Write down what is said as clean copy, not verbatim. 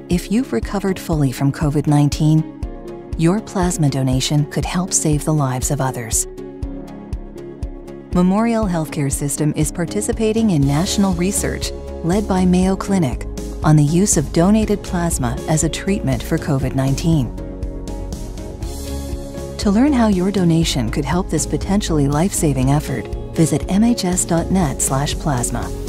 if you've recovered fully from COVID-19, your plasma donation could help save the lives of others. Memorial Healthcare System is participating in national research led by Mayo Clinic on the use of donated plasma as a treatment for COVID-19. To learn how your donation could help this potentially life-saving effort, visit mhs.net/plasma.